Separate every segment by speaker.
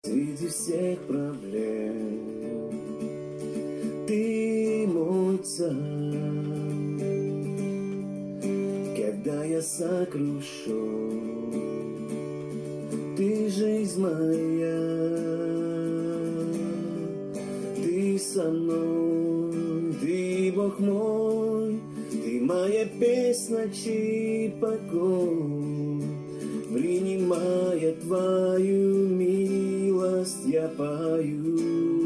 Speaker 1: Среди всех проблем Ты мой царь. Когда я сокрушен, Ты жизнь моя, Ты со мной, Ты Бог мой, Ты моя песня, чей покой. Принимая Твою милость, я пою,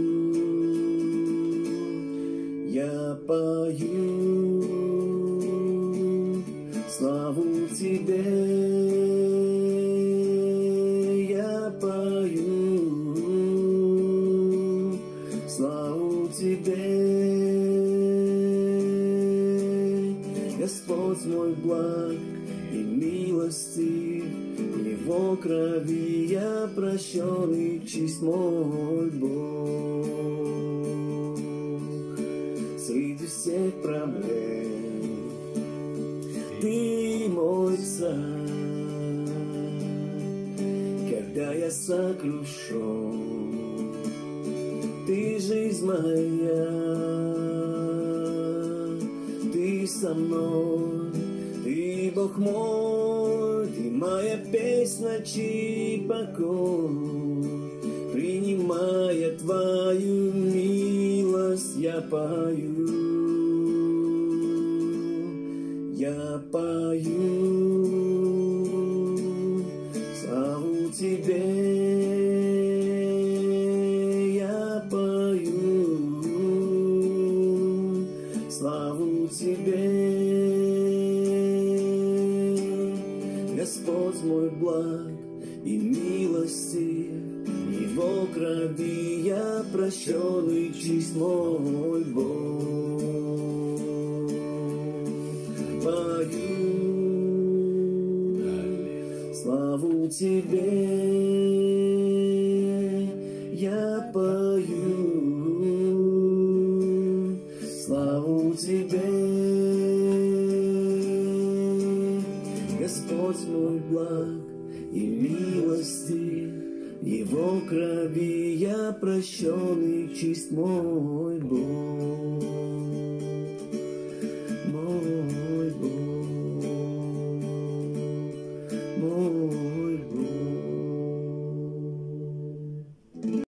Speaker 1: славу Тебе, я пою, славу Тебе. Господь мой благ и милостив, Его крови я прощен и чист мой Бог. Среди всех проблем Ты мой царь. Когда я сокрушен, Ты жизнь моя, Ты со мной, Ты Бог мой, Ты моя песня, чей покой. Принимая Твою милость, я пою, славу Тебе, я пою, славу Тебе. Господь мой благ и милостив, Его крови я прощен и чист мой Бог. Пою, славу Тебе, я пою, славу Тебе. Господь мой благ и милостив, Его крови я прощен и чист мой Бог.